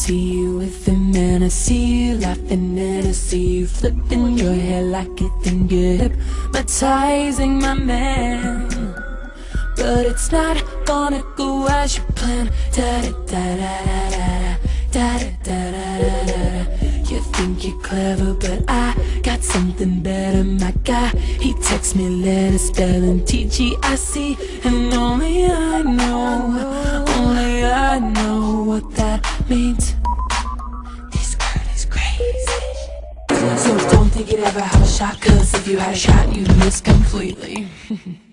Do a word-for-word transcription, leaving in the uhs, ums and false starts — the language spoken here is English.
see you with him, and I see you laughing, and I see you flipping your hair like it think you're hypnotizing my man. But it's not gonna go as you plan. Da da da da da da da da da da da. You think you're clever, but I got something better, my guy. He texts me letters spelling T G I C, and only I know, only I know what that means. This girl is crazy. So don't think you'd ever have a shot, cause if you had a shot, you'd miss completely.